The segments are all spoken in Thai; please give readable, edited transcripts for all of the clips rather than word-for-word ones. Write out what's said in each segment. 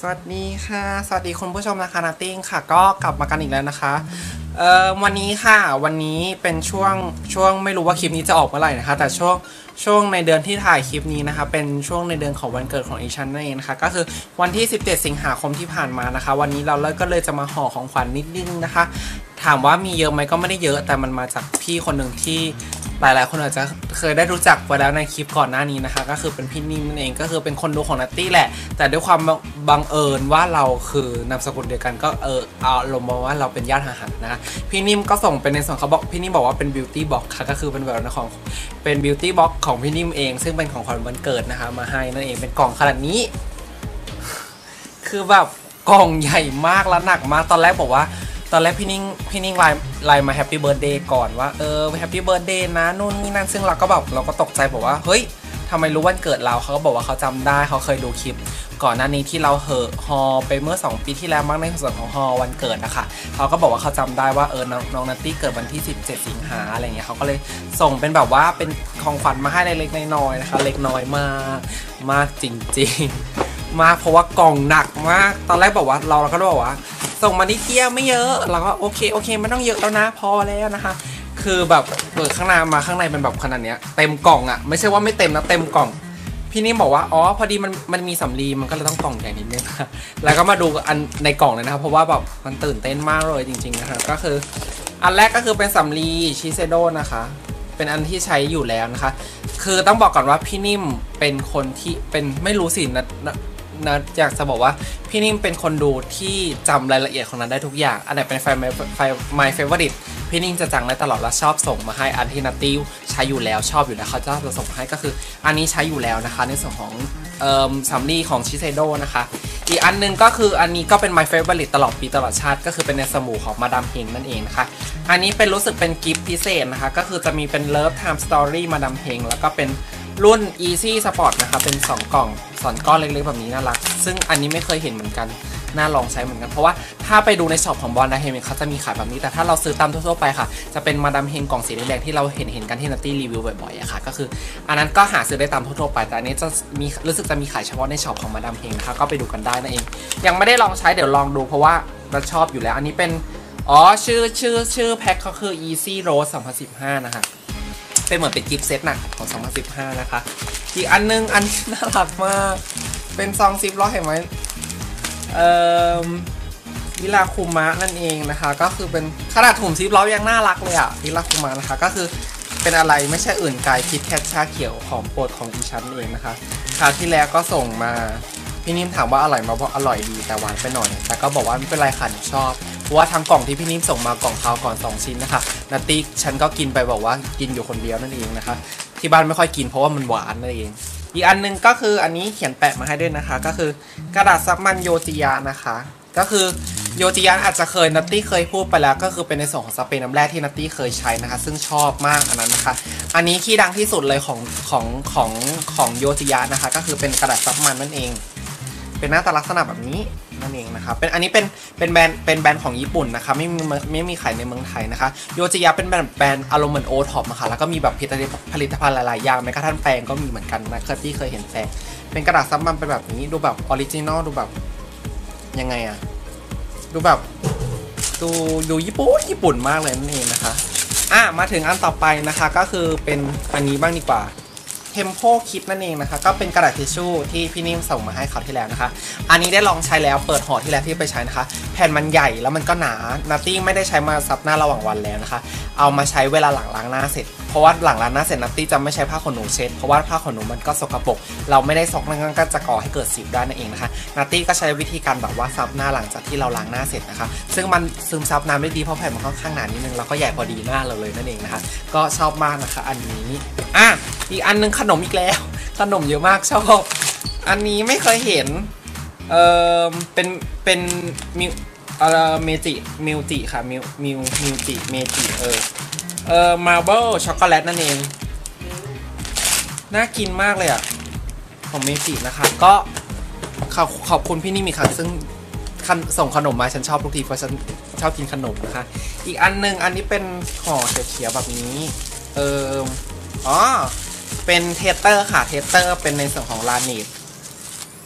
วัสดีค่ะสวัสดีคุณผู้ชมนะคะนาติ้งค่ะก็กลับมากันอีกแล้วนะคะวันนี้ค่ะวันนี้เป็นช่วงไม่รู้ว่าคลิปนี้จะออกเมื่อไหร่นะคะแต่ช่วงในเดือนที่ถ่ายคลิปนี้นะคะเป็นช่วงในเดือนของวันเกิดของอีชันนั่นเองนะคะก็คือวันที่17สิงหาคมที่ผ่านมานะคะวันนี้เราก็เลยจะมาห่อของขวัญนิดนึงนะคะถามว่ามีเยอะไหมก็ไม่ได้เยอะแต่มันมาจากพี่คนหนึ่งที่หลายๆคนอาจจะเคยได้รู้จักไปแล้วในคลิปก่อนหน้านี้นะคะก็คือเป็นพี่นิ่มนั่นเองก็คือเป็นคนดูของนัตตี้แหละแต่ด้วยความบังเอิญว่าเราคือนามสกุลเดียวกันก็เอาลงมาว่าเราเป็นญาติห่างๆนะคะพี่นิ่มก็ส่งเป็นในส่วนเขาบอกพี่นิ่มบอกว่าเป็นบิวตี้บ็อกค่ะก็คือเป็นแบบของเป็นบิวตี้บ็อกของพี่นิ่มเองซึ่งเป็นของขวัญวันเกิดนะคะมาให้นั่นเองเป็นกล่องขนาดนี้คือแบบกล่องใหญ่มากและหนักมากตอนแรกบอกว่าตอนแรกพี่นิ่งไลน์มาแฮปปี้เบิร์ธเดย์ก่อนว่าแฮปปี้เบิร์ธเดย์นะนู่นนี่นั่นซึ่งเราก็ตกใจบอกว่าเฮ้ยทำไมรู้วันเกิดเราเขาก็บอกว่าเขาจำได้เขาเคยดูคลิปก่อนหน้านี้ที่เราฮอไปเมื่อ2 ปีที่แล้วมั้งในส่วนของฮอวันเกิดนะคะเขาก็บอกว่าเขาจำได้ว่าน้องนัตตี้เกิดวันที่17สิงหาอะไรเงี้ยเขาก็เลยส่งเป็นแบบว่าเป็นของขวัญมาให้เล็กๆน้อยๆนะคะเล็กน้อยมากจริงๆมากเพราะว่ากล่องหนักมากตอนแรกบอกว่าเราก็บอกว่าส่งมานิดเดียวไม่เยอะเราก็โอเคไม่ต้องเยอะแล้วนะพอแล้วนะคะคือแบบเปิดข้างในมาข้างในเป็นแบบขนาดเนี้ยเต็มกล่องอ่ะไม่ใช่ว่าไม่เต็มนะเต็มกล่องพี่นี่บอกว่าอ๋อพอดีมันมีสำลีมันก็เลยต้องกล่องใหญ่นิดนึงแล้วก็มาดูอันในกล่องเลยนะครับเพราะว่าแบบมันตื่นเต้นมากเลยจริงๆนะคะก็คืออันแรกก็คือเป็นสำลีชิเซโดนะคะเป็นอันที่ใช้อยู่แล้วนะคะคือต้องบอกก่อนว่าพี่นิ่มเป็นคนที่เป็นไม่รู้สินะอยากจะบอกว่าพี่นิ่มเป็นคนดูที่จำรายละเอียดของนั้นได้ทุกอย่างอันไหนเป็นไฟ My Favorite พี่นิ่มจะจังได้ตลอดและชอบส่งมาให้อันที่นัตตี้ใช้อยู่แล้วชอบอยู่แล้วเขาจะส่งมาให้ก็คืออันนี้ใช้อยู่แล้วนะคะในส่วนของสำลีของชิเซโดนะคะอีกอันนึงก็คืออันนี้ก็เป็น My Favorite ตลอดปีตลอดชาติก็คือเป็นในสมูของมาดามเฮงนั่นเองนะคะอันนี้เป็นรู้สึกเป็นกิฟต์พิเศษนะคะก็คือจะมีเป็น Love Time Story มาดามเฮงแล้วก็เป็นรุ่น Easy Sport นะคะเป็น2 กล่อง2 ก้อนเล็กๆแบบนี้น่ารักซึ่งอันนี้ไม่เคยเห็นเหมือนกันน่าลองใช้เหมือนกันเพราะว่าถ้าไปดูในช็อปของบอลดาเฮมเขาจะมีขายแบบนี้แต่ถ้าเราซื้อตามทั่วๆไปค่ะจะเป็นมาดามเฮงกล่องสีแดงๆที่เราเห็นกันที่นัตตี้รีวิวบ่อยๆอะค่ะก็คืออันนั้นก็หาซื้อได้ตามทั่วๆไปแต่อันนี้จะมีรู้สึกจะมีขายเฉพาะในช็อปของมาดามเฮงนะคะก็ไปดูกันได้นั่นเองยังไม่ได้ลองใช้เดี๋ยวลองดูเพราะว่าเราชอบอยู่แล้วอันนี้เป็นชื่อแพ็คเขาคือ Easy Rose 2015นะคะเป็นเหมือนเป็นกิฟต์เซตน่ะของ2015นะคะอีกอันนึงอันนี้น่ารักมากเป็นซองซิปล็อกเห็นไหมวิลาคุมะนั่นเองนะคะก็คือเป็นขนาดถุงซิปล็อกยังน่ารักเลยอ่ะวิลาคุมะนะคะก็คือเป็นอะไรไม่ใช่อื่นไกลคิดแคทชาเขียวของโปรดของอีชั้นเองนะคะคราวที่แล้วก็ส่งมาพี่นิ่มถามว่าอร่อยมาบอกอร่อยดีแต่หวานไปหน่อยแต่ก็บอกว่าไม่เป็นไรค่ะหนูชอบเพราะว่าทั้งกล่องที่พี่นิ่มส่งมากล่องคาวก่อน2 ชิ้นนะคะนาติ๊กฉันก็กินไปบอกว่ากินอยู่คนเดียวนั่นเองนะคะที่บ้านไม่ค่อยกินเพราะว่ามันหวานนั่นเองอีกอันนึงก็คืออันนี้เขียนแปะมาให้ด้วยนะคะก็คือกระดาษซับมันโยจิยะนะคะก็คือโยจิยะอาจจะนัตตี้เคยพูดไปแล้วก็คือเป็นในส่วนของสเปรย์น้ำแร่ที่นัตตี้เคยใช้นะคะซึ่งชอบมากอันนั้นนะคะอันนี้ที่ดังที่สุดเลยของโยจิยะนะคะก็คือเป็นกระดาษซับมันนั่นเองเป็นหน้าตาลักษณะแบบนี้นั่นเองนะคะเป็นอันนี้เป็นแบรนด์ของญี่ปุ่นนะคะไม่มีขายในเมืองไทยนะคะโยจิยะเป็นแบรนด์อารมณ์เหมือนโอท็อปนะคะแล้วก็มีแบบผลิตภัณฑ์หลายๆอย่างแม้กระทั่งแปรงก็มีเหมือนกันนะที่เคยเห็นแปรงเป็นกระดาษซับมันเป็นแบบนี้ดูแบบออริจินอลดูแบบยังไงอะดูแบบดูญี่ปุ่นมากเลยนั่นเองนะคะมาถึงอันต่อไปนะคะก็คือเป็นอันนี้บ้างดีกว่าTempo Kit นั่นเองนะคะก็เป็นกระดาษทิชชู่ที่พี่นิ่มส่งมาให้เขาที่แล้วนะคะอันนี้ได้ลองใช้แล้วเปิดห่อที่แล้วที่ไปใช้นะคะแผ่นมันใหญ่แล้วมันก็หนานัตตี้ไม่ได้ใช้มาซับหน้าระหว่างวันแล้วนะคะเอามาใช้เวลาหลังล้างหน้าเสร็จเพราะว่าหลังล้างหน้าเสร็จนัตตี้จะไม่ใช้ผ้าขนหนูเช็ดเพราะว่าผ้าขนหนูมันก็สกปรกเราไม่ได้ซักนั่นก็จะก่อให้เกิดสิวได้นั่นเองนะคะนัตตี้ก็ใช้วิธีการแบบว่าซับหน้าหลังจากที่เราล้างหน้าเสร็จนะคะซึ่งมันซึมซับน้ำได้ดีเพราะแผ่นมันค่อนข้างหนานิดนึงแล้วก็ใหญ่พอดีหน้าเราเลยนั่นเองนะคะก็ชอบมากนะคะอันนี้อีกอันนึงขนมอีกแล้วขนมเยอะมากชอบอันนี้ไม่เคยเห็นเป็นเมจิค่ะมิจิมาร์เบิลช็อกโกแลตนั่นเองน่ากินมากเลยอ่ะของเมจินะคะก็ขอบคุณพี่นี่มีครั้งซึ่งส่งขนมมาฉันชอบทุกทีเพราะฉันชอบกินขนมนะคะอีกอันนึงอันนี้เป็นห่อเขียวๆแบบนี้เป็นเทสเตอร์ค่ะเทสเตอร์เป็นในส่วนของลาเนต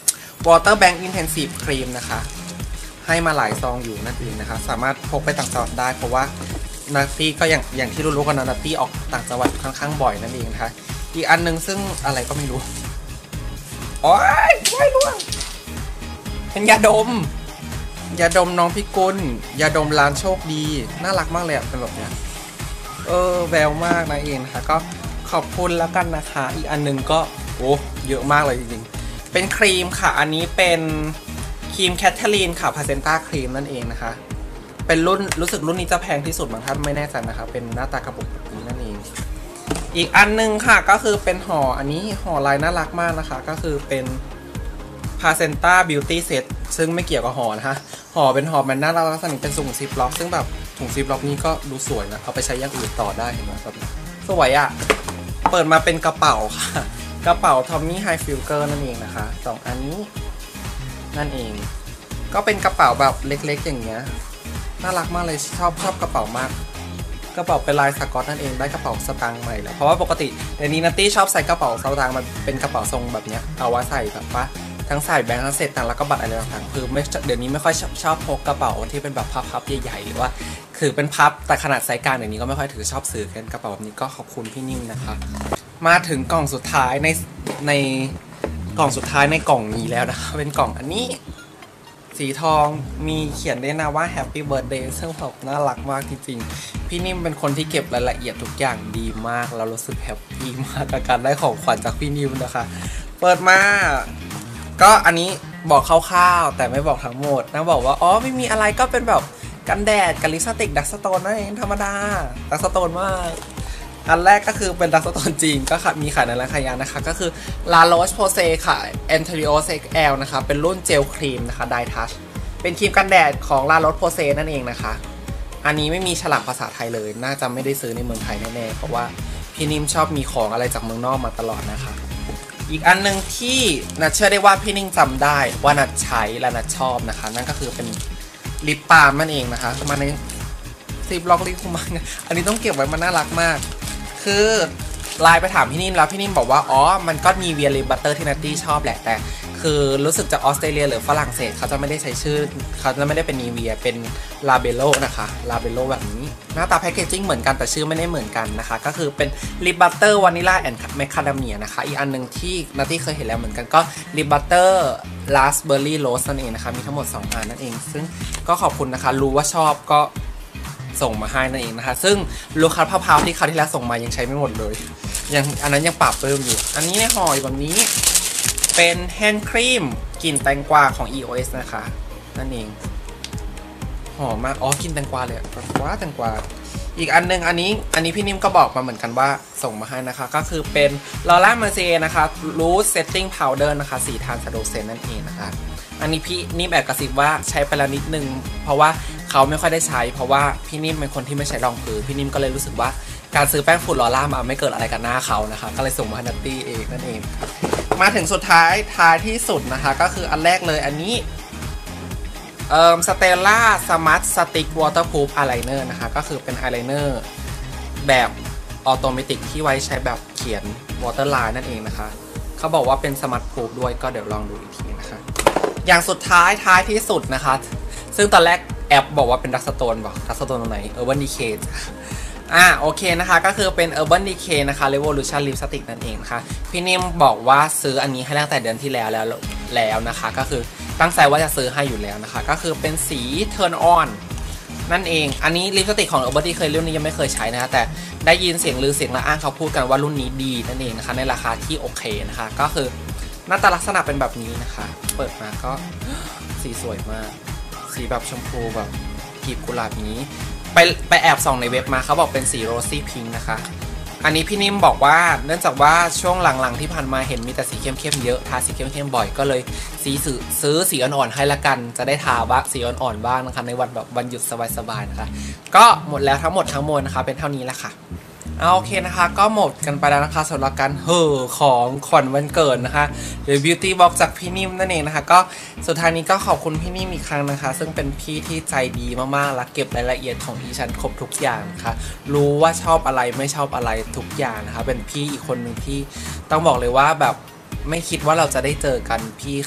Water Bank Intensive Cream นะคะให้มาหลายซองอยู่นั่นเองนะคะสามารถพกไปต่างจังหวัดได้เพราะว่านัตตี้ก็อย่างที่รู้ๆกันนะนัตตี้ออกต่างจังหวัดค่อนข้างบ่อยนั่นเองนะคะอีกอันนึงซึ่งอะไรก็ไม่รู้โอ๊ยไม่รู้เป็นยาดมน้องพิกุลยาดมร้านโชคดีน่ารักมากเลยอะเป็นแบบเนี้ยแววมากนะเองนะคะก็ขอบคุณแล้วกันนะคะอีกอันนึงก็โอ้เยอะมากเลยจริงๆเป็นครีมค่ะอันนี้เป็นครีมแคทเธอรีนค่ะพาเซนต้าครีมนั่นเองนะคะเป็นรุ่นรู้สึกรุ่นนี้จะแพงที่สุดมั้งถ้าไม่แน่ใจนะคะเป็นหน้าตากระปุกแบบนี้นั่นเองอีกอันนึงค่ะก็คือเป็นห่ออันนี้ห่อลายน่ารักมากนะคะก็คือเป็นพาเซนต้าบิวตี้เซตซึ่งไม่เกี่ยวกับห่อนะคะห่อเป็นห่อมันน่ารักลักษณะเป็นถุงซิปล็อกซึ่งแบบถุงซิปล็อกนี้ก็ดูสวยนะเอาไปใช้อย่างอื่นต่อได้เห็นไหมครับสวยอ่ะเปิดมาเป็นกระเป๋าค่ะกระเป๋าทอมมี่ไฮฟิลเกอร์นั่นเองนะคะ2อันนี้นั่นเองก็เป็นกระเป๋าแบบเล็กๆอย่างเงี้ยน่ารักมากเลยชอบกระเป๋ามากกระเป๋าเป็นลายสกอตนั่นเองได้กระเป๋าสตางค์ใหม่แล้วเพราะว่าปกติเดี๋ยวนี้นัตตี้ชอบใส่กระเป๋าสตางค์มันเป็นกระเป๋าทรงแบบเนี้ยเอาไว้ใส่แบบว่าทั้งใส่แบงค์ทั้งเศษตังค์แล้วก็บัตรอะไรต่างๆคือไม่เดี๋ยวนี้ไม่ค่อยชอบพกกระเป๋าที่เป็นแบบพับๆใหญ่ๆหรือว่าคือเป็นพับแต่ขนาดไซส์กลางเดี๋ยวนี้ก็ไม่ค่อยถือชอบซื้อกันกระเป๋าแบบนี้ก็ขอบคุณพี่นิ่มนะคะมาถึงกล่องสุดท้ายในกล่องสุดท้ายในกล่องนี้แล้วนะคะเป็นกล่องอันนี้สีทองมีเขียนด้วยนะว่า Happy Birthday ซึ่งแบบน่ารักมากจริงๆพี่นิ่มเป็นคนที่เก็บรายละเอียดทุกอย่างดีมากเรารู้สึกแฮปปี้มากกับการได้ของขวัญจากพี่นิ่มนะคะเปิดมาก็อันนี้บอกคร่าวๆแต่ไม่บอกทั้งหมดนะบอกว่าอ๋อไม่มีอะไรก็เป็นแบบกันแดดกับลิปสติกดักสโตนนั่นเองธรรมดาดักสโตนมากอันแรกก็คือเป็นดักสโตนจริงก็มีขายในร้านขายยานะคะก็คือ La Roche-Posay ค่ะ Anterior XL นะคะเป็นรุ่นเจลครีมนะคะ Dye Touch เป็นครีมกันแดดของ La Roche-Posay นั่นเองนะคะอันนี้ไม่มีฉลากภาษาไทยเลยน่าจะไม่ได้ซื้อในเมืองไทยแน่ๆเพราะว่าพี่นิ่มชอบมีของอะไรจากเมืองนอกมาตลอดนะคะอีกอันนึงที่นัทเชื่อได้ว่าพี่นิ่งจำได้ว่านัทใช้และนัทชอบนะคะนั่นก็คือเป็นลิปบาล์มนั่นเองนะคะมาในซิปล็อกลิปคุมาอันนี้ต้องเก็บไว้มันน่ารักมากคือไลน์ไปถามพี่นิ่มแล้วพี่นิ่มบอกว่าอ๋อมันก็มีเวียลิปบัตเตอร์ที่นัตตี้ชอบแหละแต่คือรู้สึกจากออสเตรเลียหรือฝรั่งเศสเขาจะไม่ได้ใช้ชื่อเขาจะไม่ได้เป็นนีเวียเป็นลาเบโลนะคะลาเบโลแบบนี้หน้าตาแพคเกจิ้งเหมือนกันแต่ชื่อไม่ได้เหมือนกันนะคะก็คือเป็นลิปบัตเตอร์วานิลาแอนด์แมคคาเดเมียนะคะอีกอันนึงที่นัตตี้เคยเห็นแล้วเหมือนกันก็ลิปบัตเตอร์ราสเบอร์รี่โรสนั่นเองนะคะมีทั้งหมด2อันนั่นเองซึ่งก็ขอบคุณนะคะรู้ว่าชอบก็ส่งมาให้นั่นเองนะคะซึ่งลูกค้าพาวๆที่คราวที่แล้วส่งมายังใช้ไม่หมดเลยยังอันนั้นยังปรับเพิ่มอยู่อันนี้ในห่ออยู่แบบนี้เป็นแฮนด์ครีมกลิ่นแตงกวาของ EOS นะคะนั่นเองหอมมากอ๋อกลิ่นแตงกวาเลยแตงกวาอีกอันนึงอันนี้พี่นิ่มก็บอกมาเหมือนกันว่าส่งมาให้นะคะก็คือเป็นลอร่าเมอร์เซนะคะรูทเซตติ้งพาวเดอร์นะคะสีทานสโดเซนนั่นเองนะคะอันนี้พี่นิ่มแอบกระซิบว่าใช้ไปแล้วนิดนึงเพราะว่าเขาไม่ค่อยได้ใช้เพราะว่าพี่นิ่มเป็นคนที่ไม่ใช้รองพื้นพี่นิ่มก็เลยรู้สึกว่าการซื้อแป้งฝุ่นลอร่ามาไม่เกิดอะไรกับหน้าเขานะคะก็เลยส่งมาให้นัตตี้เองนั่นเองมาถึงสุดท้ายที่สุดนะคะก็คืออันแรกเลยอันนี้สเตลล่าสมาร์ทสติ๊กวอเตอร์พูฟอายไลเนอร์นะคะก็คือเป็นอายไลเนอร์แบบออโตเมติกที่ไว้ใช้แบบเขียนวอเตอร์ไลน์นั่นเองนะคะเขาบอกว่าเป็นสมาร์ทพูฟด้วยก็เดี๋ยวลองดูอีกทีนะคะอย่างสุดท้ายที่สุดนะคะซึ่งตอนแรกแอปบอกว่าเป็นดักสโตนบอกดักสโตนตรงไหนUrban Decayโอเคนะคะก็คือเป็น Urban Decay นะคะ Revolution Lipstick นั่นเองนะคะพี่นิ่มบอกว่าซื้ออันนี้ให้ตั้งแต่เดือนที่แล้วนะคะก็คือตั้งใจว่าจะซื้อให้อยู่แล้วนะคะก็คือเป็นสี Turn On นั่นเองอันนี้ลิปสติกของ Urban Decay รุ่นนี้ยังไม่เคยใช้นะคะแต่ได้ยินเสียงลือเสียงละอ้างเขาพูดกันว่ารุ่นนี้ดีนั่นเองนะคะในราคาที่โอเคนะคะก็คือหน้าตาลักษณะเป็นแบบนี้นะคะเปิดมาก็สีสวยมากสีแบบชมพูแบบกลีบกุหลาบนี้ไปแอบส่องในเว็บมาเขาบอกเป็นสีโรซี่พิงค์นะคะอันนี้พี่นิ่มบอกว่าเนื่องจากว่าช่วงหลังๆที่ผ่านมาเห็นมีแต่สีเข้มๆเยอะทาสีเข้มๆบ่อยก็เลยซื้อสีอ่อนๆให้ละกันจะได้ทาบ้างสีอ่อนๆบ้างนะคะในวันแบบวันหยุดสบายๆนะคะก็หมดแล้วทั้งหมดนะคะเป็นเท่านี้แหละค่ะโอเคนะคะก็หมดกันไปแล้วนะคะสำหรับการของขวัญวันเกิดนะคะหรือ Beauty Box จากพี่นิ่มนั่นเองนะคะก็สุดท้ายนี้ก็ขอบคุณพี่นิ่มอีกครั้งนะคะซึ่งเป็นพี่ที่ใจดีมากๆและเก็บรายละเอียดของดิฉันครบทุกอย่างนะคะรู้ว่าชอบอะไรไม่ชอบอะไรทุกอย่างนะคะเป็นพี่อีกคนหนึ่งที่ต้องบอกเลยว่าแบบไม่คิดว่าเราจะได้เจอกันพี่เขา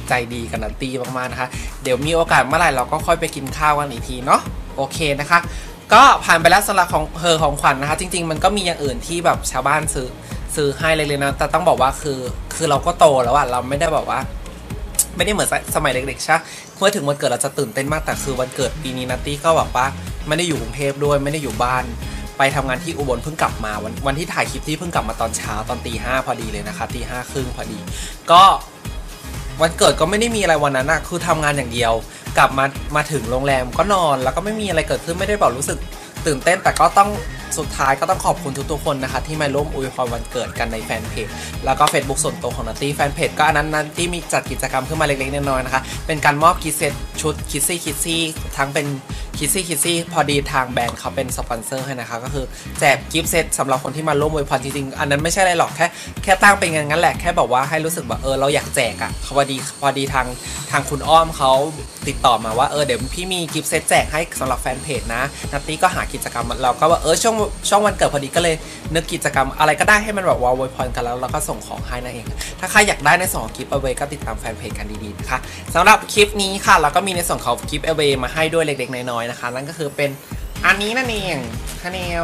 ใจดีกับนัตตี้มากๆนะคะเดี๋ยวมีโอกาสเมื่อไหร่เราก็ค่อยไปกินข้าวกันอีกทีเนาะโอเคนะคะก็ผ่านไปแล้วสำหรับของขวัญนะคะจริงๆมันก็มีอย่างอื่นที่แบบชาวบ้านซื้อให้เลยนะแต่ต้องบอกว่าคือเราก็โตแล้วอะเราไม่ได้แบบว่าไม่ได้เหมือนสมัยเด็กๆใช่เมื่อถึงวันเกิดเราจะตื่นเต้นมากแต่คือวันเกิดปีนี้นัตตี้ก็แบบว่าไม่ได้อยู่กรุงเทพด้วยไม่ได้อยู่บ้านไปทำงานที่อุบลเพิ่งกลับมาวันที่ถ่ายคลิปที่เพิ่งกลับมาตอนเช้าตอนตี 5พอดีเลยนะคะตี 5 ครึ่งพอดีก็วันเกิดก็ไม่ได้มีอะไรวันนั้นอะคือทำงานอย่างเดียวกลับมาถึงโรงแรมก็นอนแล้วก็ไม่มีอะไรเกิดขึ้นไม่ได้บอกรู้สึกตื่นเต้นแต่ก็ต้องสุดท้ายก็ต้องขอบคุณทุกๆคนนะคะที่มาร่วมอวยพรวันเกิดกันในแฟนเพจแล้วก็ Facebook ส่วนตัวของนัตตี้แฟนเพจก็อันนั้นที่มีจัดกิจกรรมขึ้นมาเล็กๆน้อยๆนะคะเป็นการมอบกิฟต์เซตชุดคิสซี่ทั้งเป็นคิสซี่พอดีทางแบรนด์เขาเป็นสปอนเซอร์ให้นะคะก็คือแจกกิฟต์เซตสำหรับคนที่มาร่วมอวยพรจริงๆอันนั้นไม่ใช่อะไรหรอกแค่ตั้งเป็นงั้นแหละแค่บอกว่าให้รู้สึกว่าเราอยากแจกอะพอดีทางคุณอ้อมเขาติดต่อมาว่าเดี๋ยวพี่มีกิฟต์เซตแจกให้สำหรับแฟนเพจนะนัตตี้ก็หากิจกรรมเราก็ว่าช่วงวันเกิดพอดีก็เลยนึกกิจกรรมอะไรก็ได้ให้มันแบบว่าอวยพรกันแล้วเราก็ส่งของให้นั่นเองถ้าใครอยากได้ในส่วนของกิฟต์เอาไว้ก็ติดตามแฟนเพจกันดีๆนะคะสำหรับคลิปนี้ค่ะเราก็มีในส่วนของกิฟต์เอาไว้มาให้ด้วยเล็กๆน้อยๆนะคะนั่นก็คือเป็นอันนี้นั่นเองคาเนล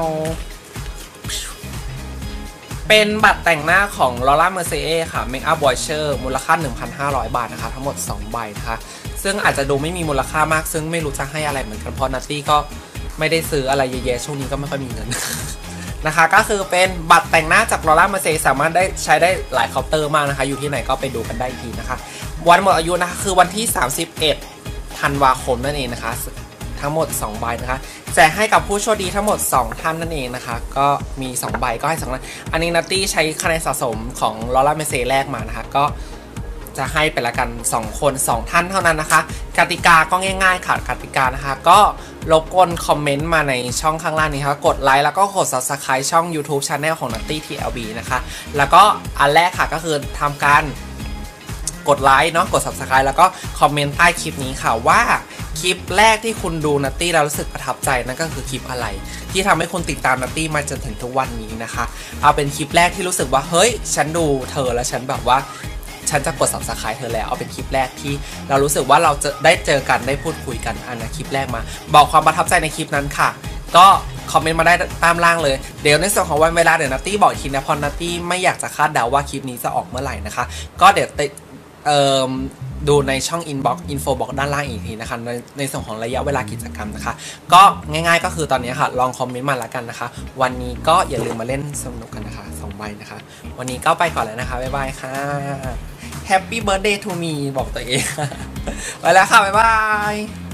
เป็นบัตรแต่งหน้าของ Laura Mercier ค่ะ Makeup Voucher มูลค่า 1,500 บาทนะคะทั้งหมด2ใบนะคะซึ่งอาจจะดูไม่มีมูลค่ามากซึ่งไม่รู้จะให้อะไรเหมือนกันเพราะนัตตี้ก็ไม่ได้ซื้ออะไรเยอะๆช่วงนี้ก็ไม่ค่อยมีเงิน นะคะก็คือเป็นบัตรแต่งหน้าจาก Laura Mercier สามารถได้ใช้ได้หลายเคาน์เตอร์มากนะคะอยู่ที่ไหนก็ไปดูกันได้อีกทีนะคะวันหมดอายุนะคะคือวันที่ 31 ธันวาคมนั่นเองนะคะทั้งหมด2ใบนะคะแจกให้กับผู้โชคดีทั้งหมด2ท่านนั่นเองนะคะก็มี2ใบก็ให้2ท่านอันนี้นัตตี้ใช้คะแนนสะสมของ Laura Mercier แรกมานะคะก็จะให้ไปละกัน2คน2ท่านเท่านั้นนะคะกติกาก็ง่ายๆค่ะกติกานะคะก็รบกวนคอมเมนต์มาในช่องข้างล่างนี้ค่ะกดไลค์แล้วก็กด Subscribe ช่อง YouTube Channel ของ Nutty TLB นะคะแล้วก็อันแรกค่ะก็คือทำการกดไลค์เนาะกด Subscribe แล้วก็คอมเมนต์ใต้คลิปนี้ค่ะว่าคลิปแรกที่คุณดูนัตตี้แล้วรู้สึกประทับใจนั่นก็คือคลิปอะไรที่ทำให้คุณติดตามนัตตี้มาจนถึงทุกวันนี้นะคะเอาเป็นคลิปแรกที่รู้สึกว่าเฮ้ยฉันดูเธอแล้วฉันแบบว่าฉันจะกด Subscribe เธอแล้วเอาเป็นคลิปแรกที่เรารู้สึกว่าเราจะได้เจอกันได้พูดคุยกันอันนะคลิปแรกมาบอกความประทับใจในคลิปนั้นค่ะก็คอมเมนต์มาได้ตามล่างเลยเดี๋ยวในส่วนของวันเวลาเดี๋ยวนัตตี้บอกอีกทีนะเพราะนัตตี้ไม่อยากจะคาดเดาว่าคลิปนี้จะออกเมื่อไหร่นะคะก็เดี๋ยวดูในช่อง info box ด้านล่างอีกทีนะคะในส่วนของระยะเวลากิจกรรมนะคะก็ง่ายๆก็คือตอนนี้ค่ะลองคอมเมนต์มาแล้วกันนะคะวันนี้ก็อย่าลืมมาเล่นสนุกกันนะคะ2ใบนะคะวันนี้ก็ไปก่อนแล้วนะคะบ๊ายบายค่ะ Happy birthday to me บอกตัวเองไปแล้วค่ะบ๊ายบาย